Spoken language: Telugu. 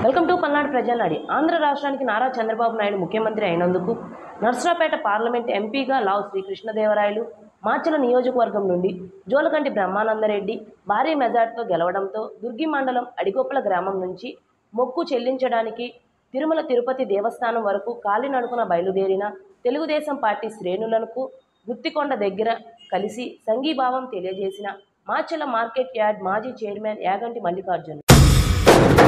Welcome to Palnadu Prajanadi. ఆంధ్ర రాష్ట్రానికి నారా చంద్రబాబు నాయుడు ముఖ్యమంత్రి అయినందుకు నర్సరావుపేట పార్లమెంట్ ఎంపీగా లావు శ్రీకృష్ణదేవరాయలు మాచల నియోజకవర్గం నుండి జోలకంటి బ్రహ్మానందరెడ్డి భారీ మెజార్టీతో గెలవడంతో దుర్గి మండలం అడిగొప్పల గ్రామం నుంచి మొక్కు చెల్లించడానికి తిరుమల తిరుపతి దేవస్థానం వరకు కాలినడకన బయలుదేరిన తెలుగుదేశం పార్టీ శ్రేణులకు గుత్తికొండ దగ్గర కలిసి సంఘీభావం తెలియజేసిన మాచల మార్కెట్ యార్డ్ మాజీ చైర్మన్ యాగంటి మల్లికార్జున్.